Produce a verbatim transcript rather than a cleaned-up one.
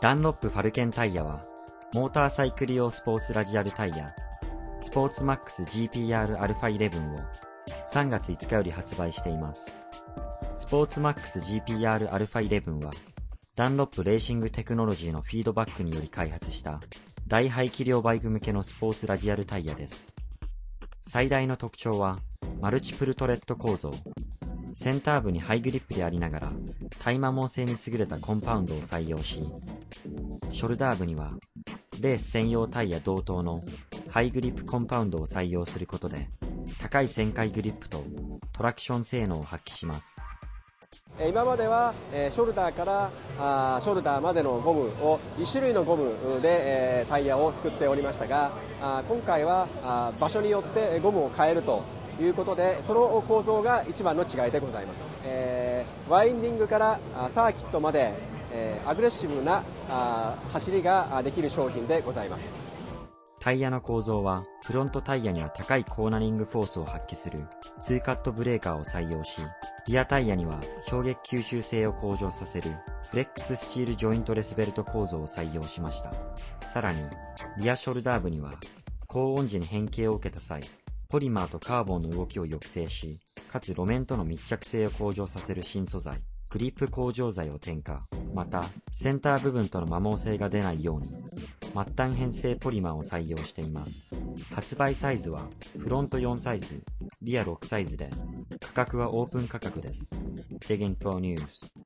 ダンロップファルケンタイヤは、モーターサイクル用スポーツラジアルタイヤ、スポーツマックス ジーピーアール アルファじゅういちをさんがついつかより発売しています。スポーツマックス ジーピーアール アルファじゅういちは、ダンロップレーシングテクノロジーのフィードバックにより開発した大排気量バイク向けのスポーツラジアルタイヤです。最大の特徴はマルチプルトレッド構造。センター部にハイグリップでありながら耐摩耗性に優れたコンパウンドを採用し、ショルダー部にはレース専用タイヤ同等のハイグリップコンパウンドを採用することで高い旋回グリップとトラクション性能を発揮します。 今まではショルダーからショルダーまでのゴムをいち種類のゴムでタイヤを作っておりましたが、今回は場所によってゴムを変えるということで、その構造が一番の違いでございます。ワインディングからサーキットまでアグレッシブな走りができる商品でございます。 タイヤの構造はフロントタイヤには高いコーナリングフォースを発揮するツーカットブレーカーを採用し、リアタイヤには衝撃吸収性を向上させるフレックススチールジョイントレスベルト構造を採用しました。さらにリアショルダー部には高温時に変形を受けた際、ポリマーとカーボンの動きを抑制し、かつ路面との密着性を向上させる新素材グリップ向上剤を添加。またセンター部分との摩耗性が出ないように末端変性ポリマーを採用しています。発売サイズはフロントよんサイズ、リアろくサイズで、価格はオープン価格です。Digging for News